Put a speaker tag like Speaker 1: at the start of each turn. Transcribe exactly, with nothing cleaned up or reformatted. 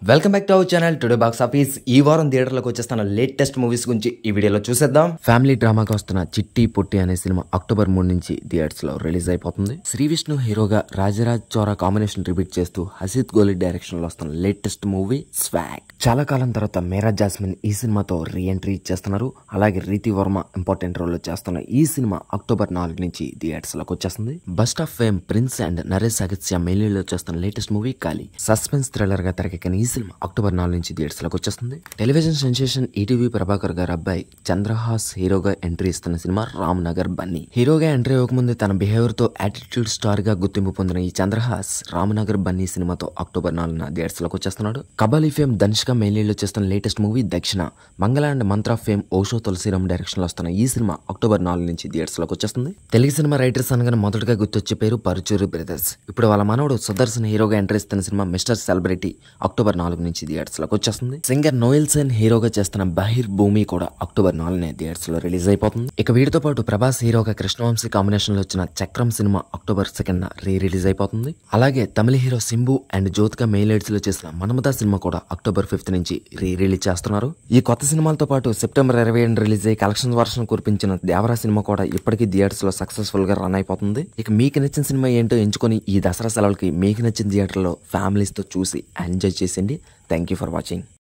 Speaker 1: Welcome back to our channel. Today box office ఈ వారం థియేటర్లకు వచ్చేస్తున్న లేటెస్ట్ మూవీస్ గురించి ఈ వీడియోలో చూసేద్దాం. ఫ్యామిలీ డ్రామాగా వస్తున్న చిట్టి పొట్టి అనే సినిమా అక్టోబర్ మూడు నుంచి థియేటర్స్ లో రిలీజ్ అయిపోతుంది. శ్రీవిష్ణు హీరోగా రాజరాజ్ చోరా కాంబినేషన్ రిపీట్ చేస్తూ హసిత్ గోలీ డైరెక్షన్ లో వస్తున్న లేటెస్ట్ మూవీ స్వాగ్. చాలా కాలం తర్వాత మీరా జాస్మిన్ ఈ సినిమాతో రీ ఎంట్రీ ఇచ్చేస్తున్నారు. అలాగే రీతి వర్మ ఇంపార్టెంట్ రోల్ లో చేస్తున్న ఈ సినిమా అక్టోబర్ నాలుగు నుంచి థియేటర్స్ లోకి వచ్చేస్తుంది. బస్ట్ ఆఫ్ fame Prince and Naresh Agastya మెయిన్లీలో చేస్తున్న లేటెస్ట్ మూవీ గాలి సస్పెన్స్ థ్రిల్లర్ గా తెరకెక్కిన ఈ సినిమా అక్టోబర్ నాలుగు నుంచి థియేటర్స్ లోకి వచ్చేస్తుంది. టెలివిజన్ సెన్సేషన్ ఈటీవీ ప్రభాకర్ గారు అబ్బాయి చంద్రహాస్ హీరోగా ఎంట్రీ ఇస్తున్న సినిమా రామ్ నగర్ బన్నీ. హీరోగా ఎంట్రీ అవ్వకముందు తన బిహేవియర్ తో యాటిట్యూడ్ స్టార్ గా గుర్తింపు పొందిన ఈ చంద్రహాస్ రామ్ నగర్ బన్నీ సినిమాతో అక్టోబర్ నాలుగున థియేటర్స్ లోకి వచ్చేస్తున్నాడు. కబాలీ ఫేమ్ ధనుష్క మెయిన్లీలో చేస్తున్న లేటెస్ట్ మూవీ దక్షిణ. మంగళ and Mantra fame Osho Tulsiram direction లో వస్తున్న ఈ సినిమా అక్టోబర్ నాలుగు నుంచి థియేటర్స్ లోకి వచ్చేస్తుంది. తెలుగు సినిమా రైటర్స్ అనగానే మొదటగా గుర్తొచ్చే పేరు పరుచూరి బ్రదర్స్. ఇప్పుడు వాళ్ళ మనవడు సుదర్శన్ హీరోగా ఎంట్రీ ఇస్తున్న సినిమా మిస్టర్ సెలబ్రిటీ అక్టోబర్ నాలుగు నుంచి థియేటర్స్ లోకి వచ్చేస్తుంది. సింగర్ నోయల్ సేన్ హీరోగా చేస్తున్న బహిర్భూమి కూడా అక్టోబర్ నాలుగునే థియేటర్స్ లో రిలీజ్ అయిపోతుంది. ఇక వీటితో పాటు ప్రభాస్ హీరోగా కృష్ణవంశీ కాంబినేషన్ లో వచ్చిన Chakram cinema October second re release అయిపోతుంది. అలాగే Tamil hero Simbu and Jyothika main leads లో చేసిన మన్మథ సినిమా కూడా అక్టోబర్ ఫిఫ్త్ నుంచి రీ రిలీజ్ చేస్తున్నారు. ఈ కొత్త సినిమాలతో పాటు సెప్టెంబర్ ఇరవై ఏడు రిలీజ్ అయ్యి కలెక్షన్ వర్షన్ కురిపించిన దేవరా సినిమా కూడా ఇప్పటికీ థియేటర్స్ లో సక్సెస్ఫుల్ గా రన్ అయిపోతుంది. ఇక మీకు నచ్చిన సినిమా ఏంటో ఎంచుకొని ఈ దసరా సెలవులకి మీకు నచ్చిన థియేటర్ లో ఫ్యామిలీస్ తో చూసి ఎంజాయ్ చేసేయండి. Thank you for watching.